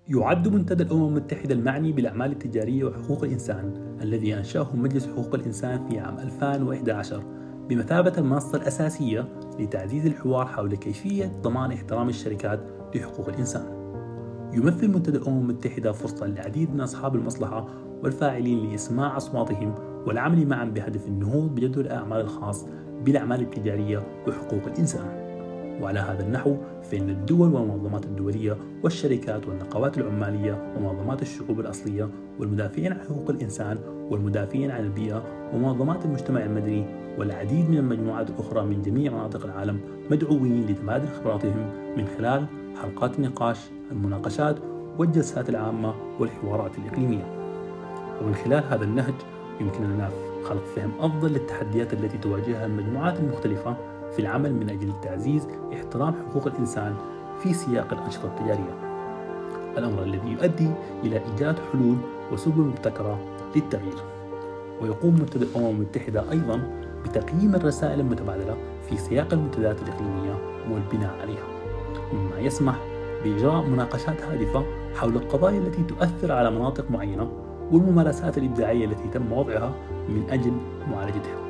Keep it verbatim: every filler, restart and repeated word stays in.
يعد منتدى الأمم المتحدة المعني بالأعمال التجارية وحقوق الإنسان الذي أنشأه مجلس حقوق الإنسان في عام ألفين وإحدى عشر بمثابة المنصة الأساسية لتعزيز الحوار حول كيفية ضمان احترام الشركات لحقوق الإنسان. يمثل منتدى الأمم المتحدة فرصة للعديد من أصحاب المصلحة والفاعلين لإسماع أصواتهم والعمل معا بهدف النهوض بجدول الأعمال الخاص بالأعمال التجارية وحقوق الإنسان. وعلى هذا النحو فإن الدول والمنظمات الدولية والشركات والنقابات العمالية ومنظمات الشعوب الأصلية والمدافعين عن حقوق الإنسان والمدافعين عن البيئة ومنظمات المجتمع المدني والعديد من المجموعات الأخرى من جميع مناطق العالم مدعوين لتبادل خبراتهم من خلال حلقات النقاش، المناقشات والجلسات العامة والحوارات الإقليمية. ومن خلال هذا النهج يمكننا لنا خلق فهم أفضل للتحديات التي تواجهها المجموعات المختلفة في العمل من أجل تعزيز احترام حقوق الإنسان في سياق الأنشطة التجارية، الأمر الذي يؤدي إلى إيجاد حلول وسبل مبتكرة للتغيير. ويقوم منتدى الأمم المتحدة أيضا بتقييم الرسائل المتبادلة في سياق المنتديات الإقليمية والبناء عليها، مما يسمح بإجراء مناقشات هادفة حول القضايا التي تؤثر على مناطق معينة والممارسات الإبداعية التي تم وضعها من أجل معالجتها.